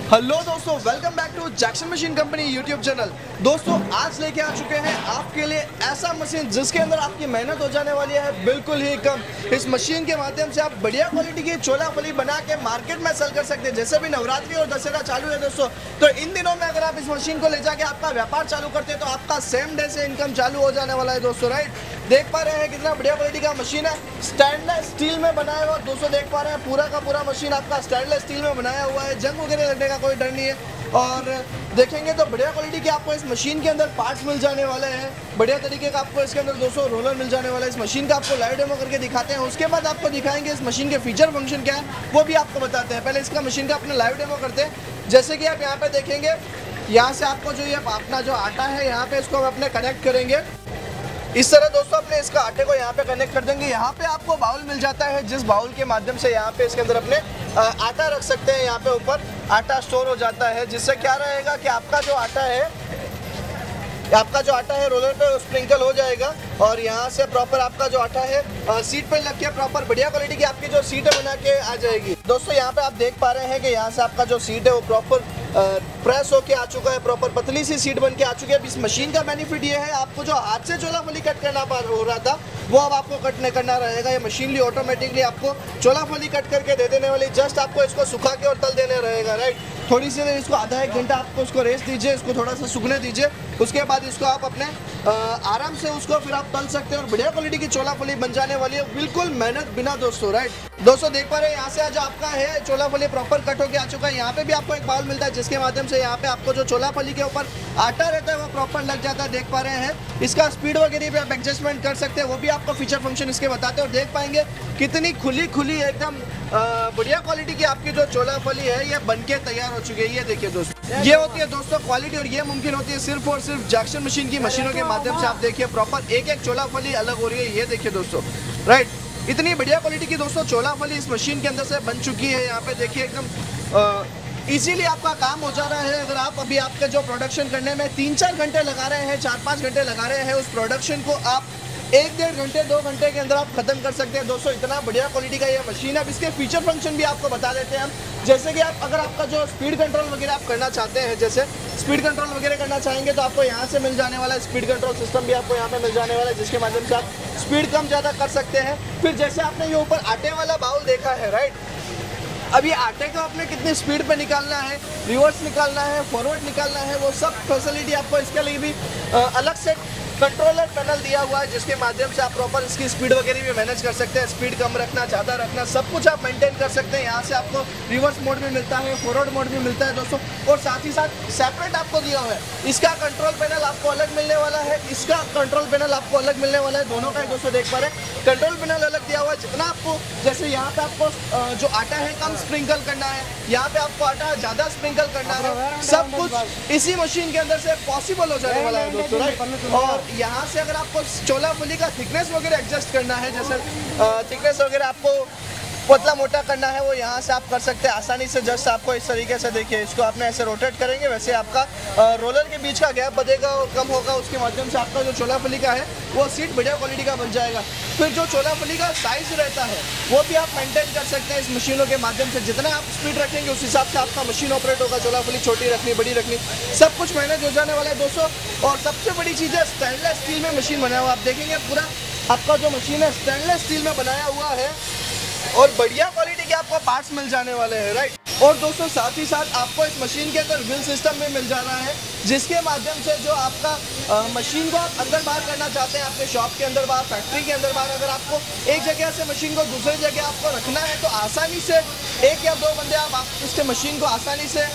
Hello दोस्तों, welcome back to Jackson machine company YouTube channel. दोस्तों आज लेके आ चुके हैं आपके लिए ऐसा मशीन जिसके अंदर आपकी मेहनत हो जाने वाली है बिल्कुल ही कम। इस मशीन के माध्यम से आप बढ़िया क्वालिटी की चोला फली बना के मार्केट में सेल कर सकते हैं। जैसे भी नवरात्रि और दशहरा चालू है दोस्तों, तो इन दिनों में अगर आप इस मशीन को ले जाके आपका व्यापार चालू करते हैं तो आपका सेम डे से इनकम चालू हो जाने वाला है दोस्तों। राइट, देख पा रहे हैं कितना बढ़िया क्वालिटी का मशीन है, स्टेनलेस स्टील में बनाया हुआ। दोस्तों देख पा रहे हैं पूरा का पूरा मशीन आपका स्टेनलेस स्टील में बनाया हुआ है, जंग वगैरह लगने का कोई डर नहीं है। और देखेंगे तो बढ़िया क्वालिटी के आपको इस मशीन के अंदर पार्ट्स मिल जाने वाले हैं, बढ़िया तरीके का आपको इसके अंदर दोस्तों रोलर मिल जाने वाला है। इस मशीन का आपको लाइव डेमो करके दिखाते हैं, उसके बाद आपको दिखाएंगे इस मशीन के फीचर फंक्शन क्या है वो भी आपको बताते हैं। पहले इसका मशीन का अपना लाइव डेमो करते हैं। जैसे कि आप यहाँ पे देखेंगे, यहाँ से आपको जो ये अपना जो आटा है यहाँ पे इसको हम अपने कनेक्ट करेंगे इस तरह दोस्तों। अपने इसका आटे को यहाँ पे कनेक्ट कर देंगे। यहाँ पे आपको बाउल मिल जाता है, जिस बाउल के माध्यम से यहाँ पे इसके अंदर अपने आटा रख सकते हैं। यहाँ पे ऊपर आटा स्टोर हो जाता है, जिससे क्या रहेगा कि आपका जो आटा है रोलर पे स्प्रिंकल हो जाएगा और यहाँ से प्रॉपर आपका जो आटा है सीट पे लग के प्रॉपर बढ़िया क्वालिटी की आपकी जो सीट है बना के आ जाएगी। दोस्तों यहाँ पे आप देख पा रहे हैं कि यहाँ से आपका जो सीट है वो प्रॉपर प्रेस होके आ चुका है, प्रॉपर पतली सी सीट बन के आ चुकी है। अब इस मशीन का बेनिफिट ये है, आपको जो हाथ से चोला फली कट करना हो रहा था वो अब आपको कट नहीं करना रहेगा। ये मशीनली ऑटोमेटिकली आपको चोला फली कट करके दे देने वाली, जस्ट आपको इसको सुखा के और तल देने रहेगा। राइट, थोड़ी सी देर इसको आधा एक घंटा आपको इसको रेस्ट दीजिए, इसको थोड़ा सा सूखने दीजिए, उसके बाद इसको आप अपने आराम से उसको फिर आप तल सकते हैं और बढ़िया क्वालिटी की चोला फली बन जाने वाली है बिल्कुल मेहनत बिना दोस्तों। राइट दोस्तों देख पा रहे हैं यहाँ से जो आपका है चोला फली प्रॉपर कट होके आ चुका है। यहाँ पे भी आपको एक बाउल मिलता है जिसके माध्यम से यहाँ पे आपको जो चोला फली के ऊपर आटा रहता है वो प्रॉपर लग जाता है। देख पा रहे हैं इसका स्पीड वगैरह भी आप एडजस्टमेंट कर सकते हैं, वो भी आपको फीचर फंक्शन इसके बताते हैं। और देख पाएंगे कितनी खुली एकदम बढ़िया क्वालिटी की आपकी जो चोला फली है ये बन के तैयार हो चुकी है। ये देखिए दोस्तों, ये होती है दोस्तों क्वालिटी, और ये मुमकिन होती है सिर्फ और सिर्फ जैक्सन मशीन की मशीनों के माध्यम से। आप देखिए प्रॉपर एक एक चोला फली अलग हो रही है। ये देखिए दोस्तों, राइट, इतनी बढ़िया क्वालिटी की दोस्तों चोला फली इस मशीन के अंदर से बन चुकी है। यहाँ पे देखिए एकदम इजीली आपका काम हो जा रहा है। अगर आप अभी आपका जो प्रोडक्शन करने में 3-4 घंटे लगा रहे हैं, 4-5 घंटे लगा रहे हैं, उस प्रोडक्शन को आप 1-1.5 घंटे 2 घंटे के अंदर आप खत्म कर सकते हैं दोस्तों। इतना बढ़िया क्वालिटी का ये मशीन है। अब इसके फीचर फंक्शन भी आपको बता देते हैं हम। जैसे कि आप अगर आपका जो स्पीड कंट्रोल वगैरह आप करना चाहते हैं, जैसे स्पीड कंट्रोल वगैरह करना चाहेंगे तो आपको यहाँ से मिल जाने वाला है। स्पीड कंट्रोल सिस्टम भी आपको यहाँ पे मिल जाने वाला है, जिसके माध्यम से आप स्पीड कम ज़्यादा कर सकते हैं। फिर जैसे आपने ये ऊपर आटे वाला बाउल देखा है, राइट, अब ये आटे को आपने कितनी स्पीड पे निकालना है, रिवर्स निकालना है, फॉरवर्ड निकालना है, वो सब फैसिलिटी आपको इसके लिए भी अलग से कंट्रोलर पैनल दिया हुआ है, जिसके माध्यम से आप प्रॉपर इसकी स्पीड वगैरह भी मैनेज कर सकते हैं। स्पीड कम रखना, ज़्यादा रखना, सब कुछ आप मेंटेन कर सकते हैं। यहाँ से आपको रिवर्स मोड भी मिलता है, फॉरवर्ड मोड भी मिलता है दोस्तों, और साथ ही साथ सेपरेट आपको दिया हुआ है। इसका कंट्रोल पैनल आपको अलग मिलने वाला है, इसका कंट्रोल पैनल आपको अलग मिलने वाला है। दोनों का ही दोस्तों देख पा रहे हैं कंट्रोल पैनल अलग दिया हुआ है। जितना आपको जैसे यहाँ पे आपको जो आटा है कम स्प्रिंकल करना है, यहाँ पे आपको आटा ज़्यादा स्प्रिंकल करना है, सब कुछ इसी मशीन के अंदर से पॉसिबल हो जाने वाला है दोस्तों। राइट, और यहाँ से अगर आपको चोला फली का थिकनेस वगैरह एडजस्ट करना है, जैसे थिकनेस वगैरह आपको पतला मोटा करना है, वो यहाँ से आप कर सकते हैं आसानी से। जस्ट आपको इस तरीके से देखिए, इसको आपने ऐसे रोटेट करेंगे, वैसे आपका रोलर के बीच का गैप बढ़ेगा और कम होगा, उसके माध्यम से आपका जो चोला फली का है वो सीट बढ़िया क्वालिटी का बन जाएगा। फिर जो चोला फली का साइज रहता है वो भी आप मेंटेन कर सकते हैं इस मशीनों के माध्यम से। जितना आप स्पीड रखेंगे उस हिसाब से आपका मशीन ऑपरेट होगा। चोला फली छोटी रखनी, बड़ी रखनी, सब कुछ मैनेज हो जाने वाला है दोस्तों। और सबसे बड़ी चीज़ है स्टेनलेस स्टील में मशीन बनाया हुआ। आप देखेंगे पूरा आपका जो मशीन है स्टेनलेस स्टील में बनाया हुआ है और बढ़िया क्वालिटी के आपको पार्ट्स मिल जाने वाले हैं। राइट, और दोस्तों साथ ही साथ आपको इस मशीन के अंदर व्हील सिस्टम भी मिल जाना है, जिसके माध्यम से जो आपका मशीन को आप अंदर बाहर करना चाहते हैं, आपके शॉप के अंदर बाहर, फैक्ट्री के अंदर बाहर, अगर आपको एक जगह से मशीन को दूसरी जगह आपको रखना है तो आसानी से 1 या 2 बंदे आप इसके मशीन को आसानी से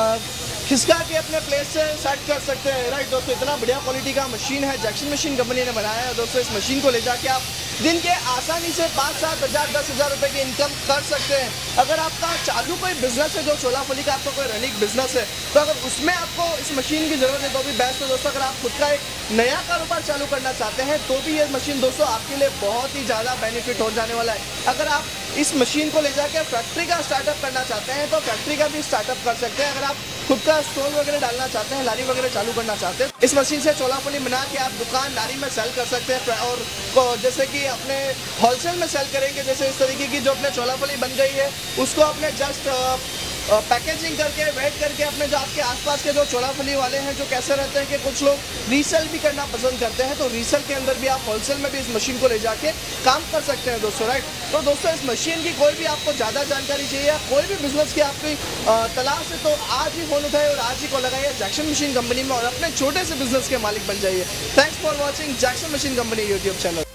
खिसका के अपने प्लेस से सेट कर सकते हैं। राइट दोस्तों, इतना बढ़िया क्वालिटी का मशीन है, जैक्सन मशीन कंपनी ने बनाया है दोस्तों। इस मशीन को ले जाके आप दिन के आसानी से 5-7 हज़ार 10 हज़ार रुपये की इनकम कर सकते हैं। अगर आपका चालू कोई बिजनेस है, जो चोला फली का आपका कोई रनिंग बिजनेस है, तो अगर उसमें आपको इस मशीन की ज़रूरत है तो भी बेस्ट है दोस्तों। अगर आप खुद का एक नया कारोबार चालू करना चाहते हैं तो भी ये मशीन दोस्तों आपके लिए बहुत ही ज़्यादा बेनिफिट हो जाने वाला है। अगर आप इस मशीन को ले जाके फैक्ट्री का स्टार्टअप करना चाहते हैं तो फैक्ट्री का भी स्टार्टअप कर सकते हैं। अगर आप खुद का स्टोर वगैरह डालना चाहते हैं, लारी वगैरह चालू करना चाहते हैं, इस मशीन से चोला फली बना के आप दुकानदारी में सेल कर सकते हैं। और जैसे कि अपने होलसेल में सेल करेंगे, जैसे इस तरीके की जो अपने चोला फली बन गई है उसको अपने जस्ट पैकेजिंग करके वेट करके अपने जो आपके आसपास के जो चोलाफली वाले हैं जो कैसे रहते हैं कि कुछ लोग रीसेल भी करना पसंद करते हैं, तो रीसेल के अंदर भी आप होलसेल में भी इस मशीन को ले जाके काम कर सकते हैं दोस्तों, राइट। तो दोस्तों इस मशीन की कोई भी आपको ज़्यादा जानकारी चाहिए या कोई भी बिजनेस की आपकी तलाश है तो आज ही फोन उठाए और आज ही कॉल लगाइए जैक्सन मशीन कंपनी में और अपने छोटे से बिजनेस के मालिक बन जाइए। Thanks for watching Jackson machine company YouTube channel.